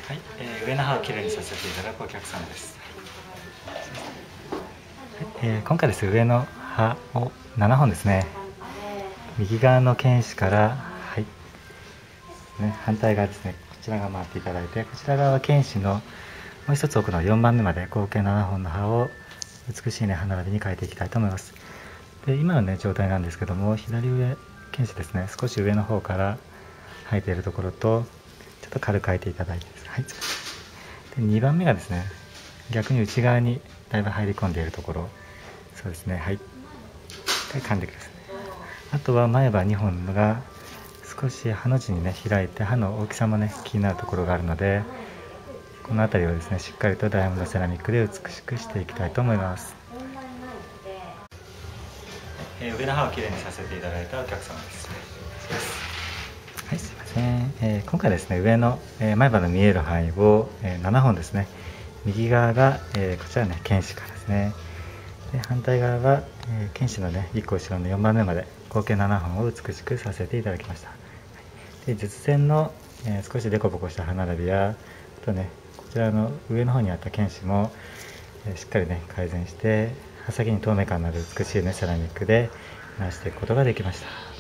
はい、上の歯をきれいにさせていただくお客様です。今回です。上の歯を7本ですね。右側の犬歯から、はい、反対側ですね。こちら側回っていただいて、こちら側は犬歯のもう一つ奥の4番目まで合計7本の歯を美しい歯並びに変えていきたいと思います。で、今の状態なんですけども、左上犬歯ですね、少し上の方から生えているところとちょっと軽く変えていただいてです、はい、で2番目がですね、逆に内側にだいぶ入り込んでいるところ、そうですね、はい、噛んでください。あとは前歯2本が少し歯の字に開いて、歯の大きさも気になるところがあるので、この辺りをですね、しっかりとダイヤモンドセラミックで美しくしていきたいと思います。上の歯をきれいにさせていただいたお客様です。はい、すいません。今回ですね、上の前歯の見える範囲を7本ですね。右側がこちら犬歯からですね。で、反対側は犬歯の1個後ろの4番目まで合計7本を美しくさせていただきました。で、実線の少しデコボコした歯並びや、あとこちらの上の方にあった犬歯もしっかり改善して、刃先に透明感のある美しいセラミックで直していくことができました。